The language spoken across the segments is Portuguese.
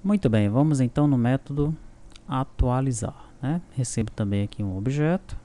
Muito bem, vamos então no método atualizar, né? Recebo também aqui um objeto,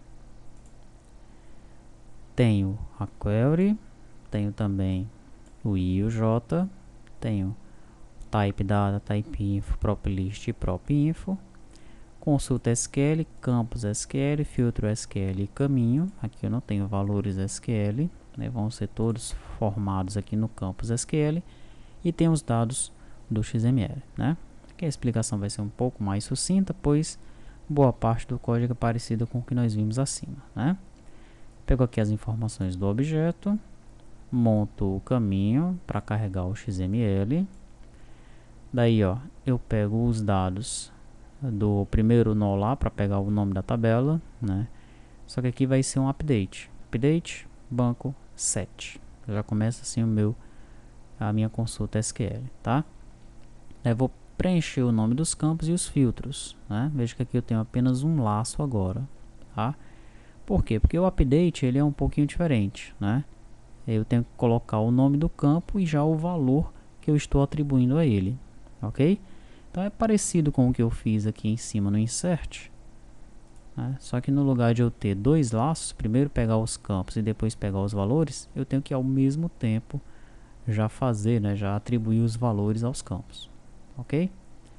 tenho a query, tenho também o I e o J, tenho type data, type info, prop list e prop info, consulta SQL, campos SQL, filtro SQL e caminho. Aqui eu não tenho valores SQL, né? Vão ser todos formados aqui no campus SQL, e tem os dados do XML, né? Aqui a explicação vai ser um pouco mais sucinta, pois boa parte do código é parecido com o que nós vimos acima, né? Pego aqui as informações do objeto, monto o caminho para carregar o XML. Daí, ó, eu pego os dados do primeiro nó lá para pegar o nome da tabela, né? Só que aqui vai ser um update. Update banco 7. Já começa assim a minha consulta SQL, tá? Aí eu vou preencher o nome dos campos e os filtros, né? Veja que aqui eu tenho apenas um laço agora, tá? Por quê? Porque o update ele é um pouquinho diferente, né? Eu tenho que colocar o nome do campo e já o valor que eu estou atribuindo a ele, ok? Então é parecido com o que eu fiz aqui em cima no insert, né? Só que no lugar de eu ter dois laços, primeiro pegar os campos e depois pegar os valores, eu tenho que ao mesmo tempo já fazer, né, já atribuir os valores aos campos, ok?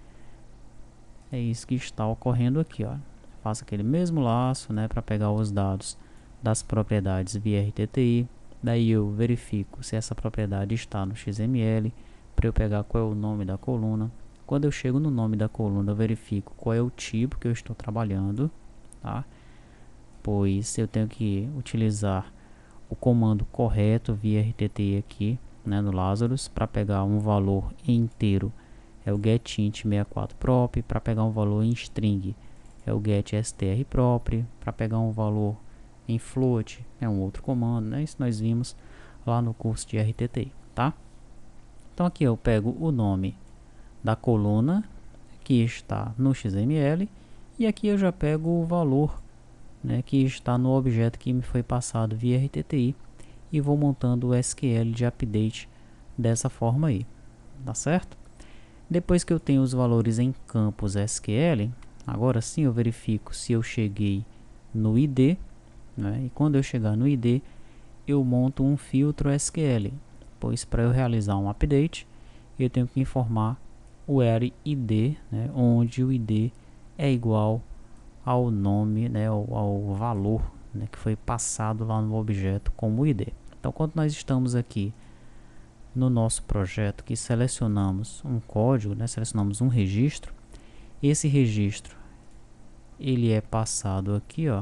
É isso que está ocorrendo aqui, ó. Faço aquele mesmo laço, né, para pegar os dados das propriedades via RTTI. Daí eu verifico se essa propriedade está no XML, para eu pegar qual é o nome da coluna. Quando eu chego no nome da coluna, eu verifico qual é o tipo que eu estou trabalhando, tá? Pois eu tenho que utilizar o comando correto via RTTI aqui, né, no Lazarus, para pegar um valor inteiro é o getInt64prop, para pegar um valor em string é o getStrProp, para pegar um valor em float é um outro comando, né? Isso nós vimos lá no curso de RTTI, tá? Então aqui eu pego o nome da coluna que está no XML e aqui eu já pego o valor, né, que está no objeto que me foi passado via RTTI e vou montando o SQL de update dessa forma aí, tá certo? Depois que eu tenho os valores em campos SQL, agora sim eu verifico se eu cheguei no ID, né? E quando eu chegar no ID, eu monto um filtro SQL, pois para eu realizar um update, eu tenho que informar o where ID, né? Onde o ID é igual ao nome, né? ao valor, né, que foi passado lá no objeto como ID. Então, quando nós estamos aqui no nosso projeto que selecionamos um código, né, selecionamos um registro, esse registro ele é passado aqui, ó,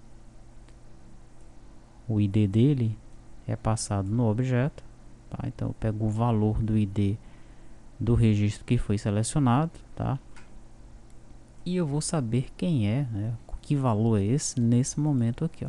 o ID dele é passado no objeto, tá? Então eu pego o valor do ID do registro que foi selecionado, tá? E eu vou saber quem é, né, que valor é esse nesse momento aqui, ó.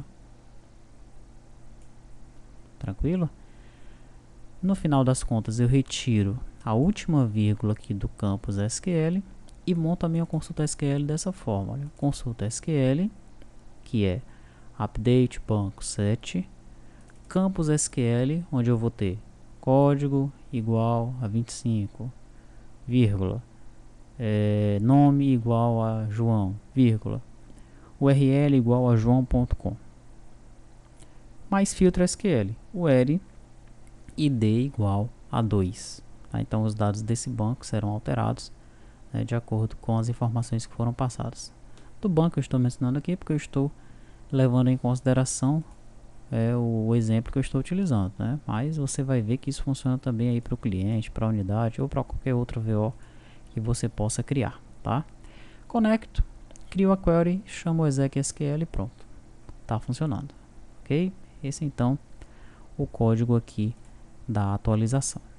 Tranquilo? No final das contas, eu retiro a última vírgula aqui do campus SQL e monto a minha consulta SQL dessa forma. Olha, consulta SQL, que é update banco 7, campus SQL, onde eu vou ter código igual a 25, vírgula, nome igual a João, vírgula, URL igual a joão.com, mais filtro SQL, where ID igual a 2. Tá? Então os dados desse banco serão alterados, né, de acordo com as informações que foram passadas. Do banco eu estou mencionando aqui porque eu estou levando em consideração o exemplo que eu estou utilizando, né? Mas você vai ver que isso funciona também aí para o cliente, para a unidade ou para qualquer outra VO que você possa criar, tá? Conecto, crio a query, chamo o exec.sql e pronto, tá funcionando, ok? Esse então o código aqui da atualização.